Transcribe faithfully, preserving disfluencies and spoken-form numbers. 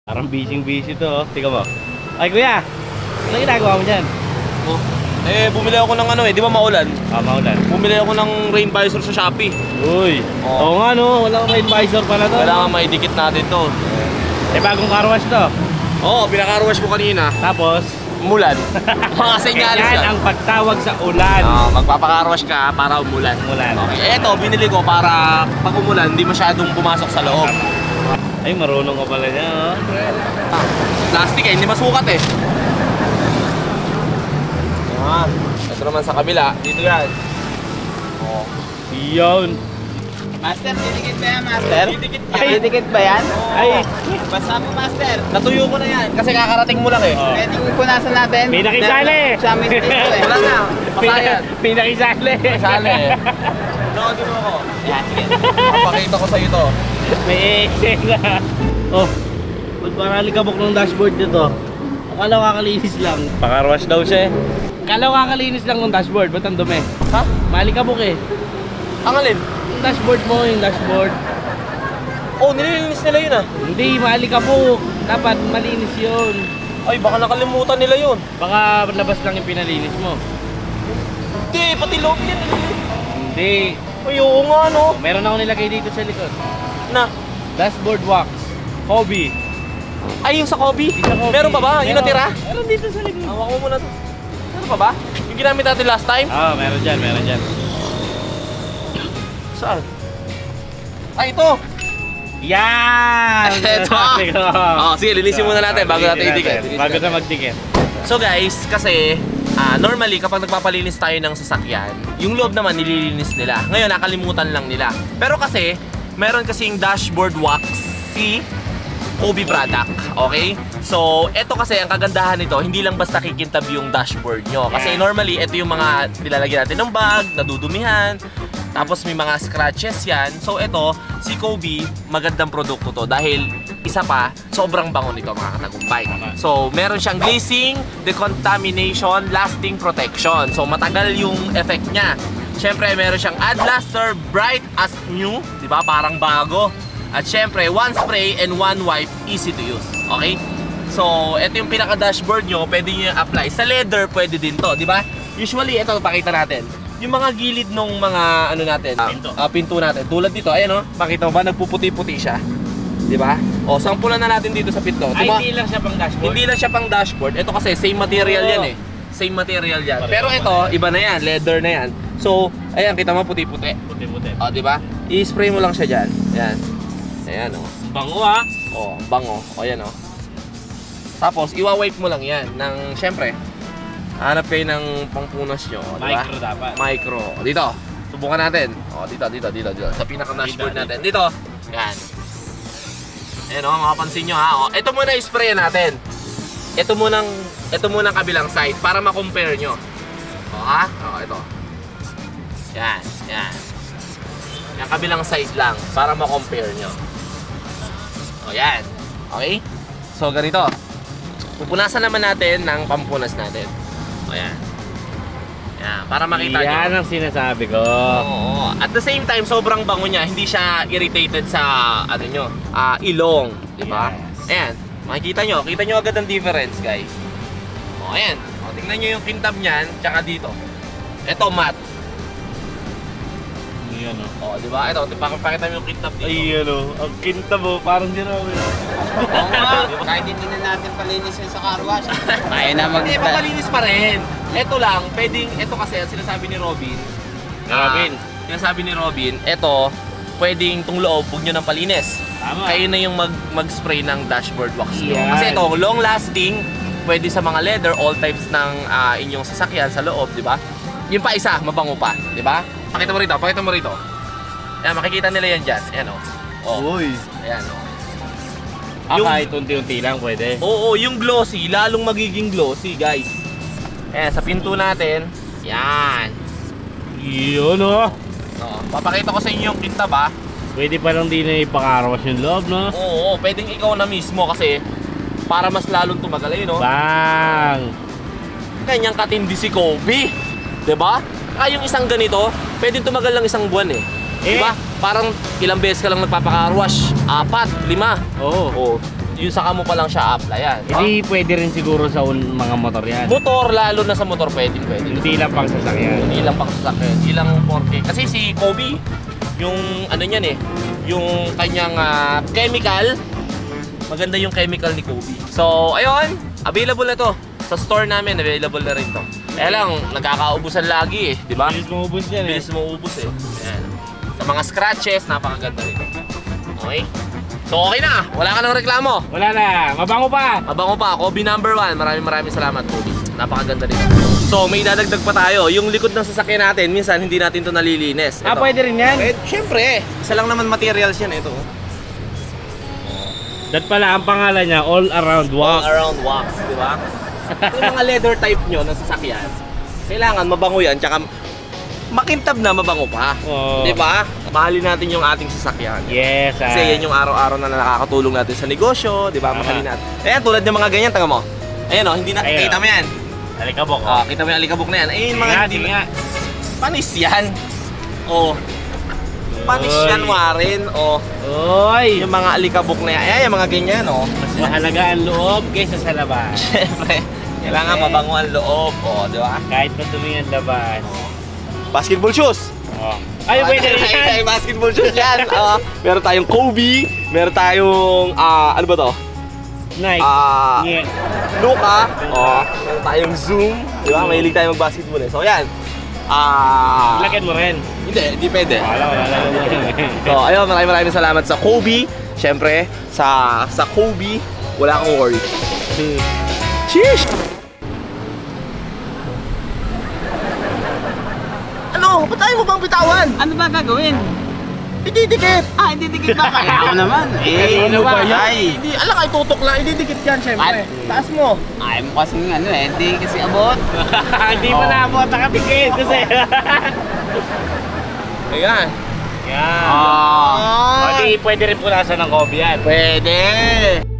Parang busy-busy to, oh. Tingnan mo. Ay, kuya! Ano ginagawa mo dyan? Oh. Eh, bumili ako ng ano eh, di ba maulan? Ah, maulan. Bumili ako ng rain visor sa Shopee. Uy! Oo Oh. nga no, wala akong advisor pala to. Kailangan maidikit natin to. Eh, bagong car wash to. Oo, oh, pinaka-wash ko kanina. Tapos, Umulan. Mga senyalis yan yan. ang pagtawag sa ulan. Ah, magpapaka-wash ka para umulan. Umulan. Okay, eto, binili ko para pag umulan, hindi masyadong pumasok sa loob. Ay, marunong ka pala niya, oh. Ah, plastic eh, hindi masukat eh. Ah, ito naman sa kabila, dito yan. Oh. Iyon. Master, didikit ba yan, Master? Didikit Ay. yan. Didikit ba yan? Ay, Basta mo, Master. Natuyo ko na yan kasi kakarating mo lang eh. Oh. Pwedeng punasan natin. May nakisali. Siya mistake ko eh. Wala na, patayan. pinakisali. Masali eh. Noodin mo ako. Yan, sige. Papakita ko sa'yo to. May eksena. Oh, ba't parang likabok ng dashboard nito? Akala ko kakalinis lang. Pakarwash daw siya eh. Akala ko kakalinis lang ng dashboard, ba't ang dumi? Ha? Malikabok eh. Ang alin? Yung dashboard mo, yung dashboard. Oh, nililinis nila yun ah. Hindi, malikabok. Dapat malinis yun. Ay, baka nakalimutan nila yun. Baka labas lang yung pinalinis mo. Hindi, pati loob yan. Hindi. Ay, oo nga no. Meron ako nilagay dito sa likod. Na. Dashboard wax. Hobby. Ay, yung sa Kobe? Di sa Kobe. Meron pa ba? Yung Meron. natira? Meron dito sa likod. Hawak mo muna to. Meron pa ba? Yung ginamit natin last time? Ah, meron dyan, meron dyan. Saan? Ay, ito! Yan! Ito! Oh, sige, linisin muna natin bago natin idikit. Bago na magdikit. So guys, kasi ah, normally kapag nagpapalinis tayo ng sasakyan, yung loob naman nililinis nila. Ngayon, nakalimutan lang nila. Pero kasi, meron kasing dashboard wax si Kobe product, okay? So, ito kasi ang kagandahan nito, hindi lang basta kikintab yung dashboard nyo. Kasi Yeah. normally, ito yung mga nilalagyan natin ng bag, nadudumihan, tapos may mga scratches yan. So, ito, si Kobe, magandang produkto to dahil isa pa, sobrang bango nito mga katagumpay. So, meron siyang glazing, decontamination, lasting protection. So, matagal yung effect niya. Siyempre, meron siyang Ad Luster, bright as new, di ba? Parang bago. At syempre, one spray and one wipe, easy to use. Okay? So, ito yung pinaka-dashboard nyo, pwede nyo apply. Sa leather, pwede din to, di ba? Usually, ito, pakita natin. Yung mga gilid ng mga, ano natin, Pinto. uh, pinto natin. Tulad dito, ayan o, pakita mo ba, nagpuputi-puti siya. Di ba? O, sampulan na natin dito sa pinto. Ay, Tuma- hindi lang siya pang dashboard. hindi lang siya pang dashboard. Ito kasi, same material Oo. yan eh. Same material yan. Pareho Pero ito, iba na yan, leather na yan. So, ayan, kita mo, puti-puti. Puti-puti. O, di ba? I-spray mo lang siya dyan. Ayan. Ayan o. Bango ah. O, bango. O, ayan o. Tapos, iwa-wipe mo lang yan ng, syempre, hanap kayo ng pangpunas nyo. O, di ba? Micro dapat. Micro. O, dito. Subukan natin. O, dito, dito, dito, dito. Sa pinaka-dashboard Dito, natin. Dito. Yan. Ayan o, makapansin nyo ha. O, ito muna i-spray natin. Ito munang, ito munang kabilang side para ma-compare nyo. O, ha? O, ito. Yan, yan. Yung kabilang side lang para ma-compare nyo. O, yan. Okay? So, ganito. Pupunasan naman natin ng pampunas natin. O, yan. Yan, para makita nyo. Yan ang sinasabi ko. Oo. At the same time, sobrang bango niya. Hindi siya irritated sa, ano nyo, ah, ilong. Diba? Yes. Ayan. Makikita nyo. Kita nyo agad ang difference, guys. O, ayan. O, tingnan nyo yung kintab niyan, tsaka dito. Ito, matte. Yan oh. O, diba? Ito, pakita mo yung kintab dito. Ay, ano, ang kinta mo, parang ginawa. Oo nga. Kahit hindi na natin palinisin sa car wash. Ayaw na mag- Hindi, mapalinis pa rin. Ito lang, pwedeng, ito kasi, ang sinasabi ni Robin. Robin. ah, sinasabi ni Robin, ito, pwedeng itong loob, huwag nyo nang palinis. Tama. Kayo na yung mag, mag-spray ng dashboard wax nyo. Yan. Kasi ito, long lasting, pwede sa mga leather, all types ng ah, inyong sasakyan sa loob, di ba? Yung pa isa, mabango pa, di ba? Pakita mo rito, pakita mo rito. Ayan, makikita nila yan dyan. Ayan o. Oh. Uy. Ayan o. Ah, Yung- kahit unti-unti lang pwede. Oo, yung glossy, lalong magiging glossy, guys. Ayan, sa pinto natin. Yan. Yun oh. Oh, papakita ko sa inyo yung kintab ha. Pwede pa lang din na ipakarwash yung loob, no? Oo, pwedeng ikaw na mismo kasi para mas lalong tumagal eh, no? Bang! Kanyang katindi si Kobe. Diba? Kaya yung isang ganito, pwedeng tumagal lang isang buwan eh. Eh? Diba? Parang ilang beses ka lang nagpapakarwash. Apat, lima. Oo. Oo. yung saka mo pa lang siya applyan. Hindi pwede rin siguro sa un- mga motor yan. Motor, lalo na sa motor, pwede, pwede. Hindi lang pang sasakyan. Hindi lang pang sasakyan, hindi lang four K. Kasi si Kobe, yung ano niyan eh, yung kanyang ah, chemical, maganda yung chemical ni Kobe. So, ayun, available na to. Sa store namin, available na rin to. Kaya lang, nagkakaubusan lagi eh, di ba? Bilis mo ubus yan eh. Bilis mo ubus eh. Ayan. Sa mga scratches, napakaganda rin. Okay? So, okay na. Wala ka ng reklamo. Wala na, mabango pa. Mabango pa, Kobe number one. Maraming maraming salamat, Kobe. Napakaganda rin. So, may dadagdag pa tayo. Yung likod ng sasakyan natin, minsan hindi natin to nalilinis. Ah, Ito. pwede rin yan? Eh, syempre. Isa lang naman materials yan. Ito. Dat pala ang pangalan niya, all around All wax. around wax, di ba? Yung mga leather type nyo ng sasakyan, kailangan mabango yan. Tsaka makintab na mabango pa. Oo. Di ba? Mahalin natin yung ating sasakyan. Yes, ah. Kasi yan yung araw-araw na nakakatulong natin sa negosyo, di ba? Tama. Mahalin natin. Ayan, tulad ng mga ganyan, taga mo. Ayan o, hindi na, Ayan, kita oh. mo yan. Alikabok, Ah, oh. kita mo yung alikabok na yan. Ayun, Sige mga nga, hindi sige nga. panis yan. Oh. Panis Oy. yan, Warren. Oh. Oy! Yung mga alikabok na yan. Ayan, yung mga ganyan, oh. Mas mahalaga ang loob kaysa sa labas. Siyempre, kailangan mabango ang loob. Oh, di ba? Kahit madumi ang labas. Basketball shoes. Oh. Ay, pwede rin yan! Ay, basketball shoes yan. Ah, meron tayong Kobe. Meron tayong, ah, ano ba to? Nike. Ah, Yeah. Luka. Oh, meron tayong Zoom. Di ba? Mahilig tayo mag-basketball eh. So, yan. Ah, Lagyan mo rin. hindi, hindi pwede. Wala, wala, wala, wala. So, ayun, maraming maraming salamat sa Kobe. Siyempre, sa sa Kobe, wala akong worry. Sheesh! Ano? Ba't tayo mo bang bitawan? Ano ba gagawin? Ididikit! Ah, hindi dikit ba? Kaya ako naman. Eh, Ano ba yan? Ay, Hindi, alam ka, itutok lang. Ididikit yan, siyempre. Taas mo. ay mo kasi ano eh, hindi kasi abot. Hindi mo na abot nakapikit kasi. Ayan. Yan. Ah. O, di pwede rin punasan ng Kobe yan. Pwede!